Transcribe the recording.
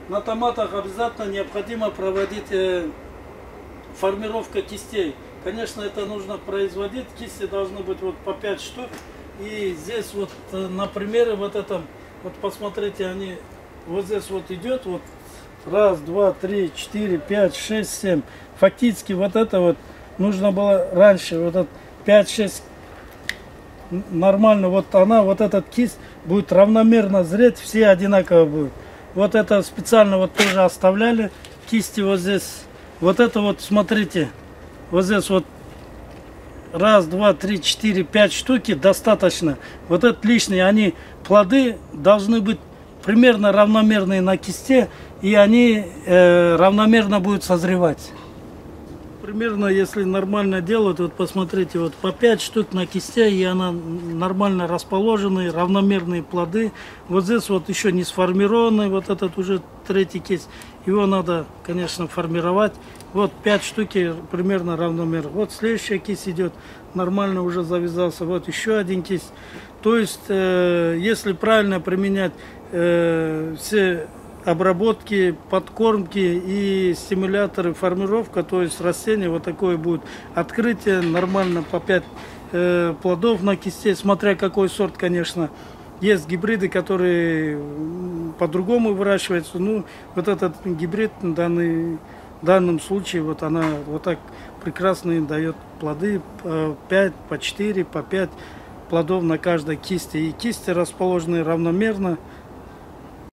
на томатах обязательно необходимо проводить формировка кистей. Конечно, это нужно производить. Кисти должны быть вот по 5 штук. И здесь вот на примере вот этом, вот посмотрите, они вот здесь вот идет вот раз, два, три, 4, 5, 6, 7. Фактически вот это вот нужно было раньше, вот этот 5-6 нормально, вот она, вот этот кисть будет равномерно зреть, все одинаково будут. Вот это специально вот тоже оставляли кисти вот здесь. Вот это вот, смотрите, вот здесь вот раз, два, три, 4, 5 штуки достаточно. Вот это лишние, они, плоды должны быть примерно равномерные на кисте, и они равномерно будут созревать. Примерно, если нормально делают, вот посмотрите, вот по 5 штук на кисте, и она нормально расположенные, равномерные плоды. Вот здесь вот еще не сформированный, вот этот уже третий кисть. Его надо, конечно, формировать. Вот 5 штуки примерно равномерно. Вот следующая кисть идет, нормально уже завязался. Вот еще один кисть. То есть, если правильно применять все обработки, подкормки и стимуляторы, формировка, то есть растение вот такое будет. Открытие нормально по 5 плодов на кисте, смотря какой сорт, конечно. Есть гибриды, которые по-другому выращиваются. Ну, вот этот гибрид в данном случае, вот она вот так прекрасно дает плоды, по 5, по 4, по 5 плодов на каждой кисти. И кисти расположены равномерно.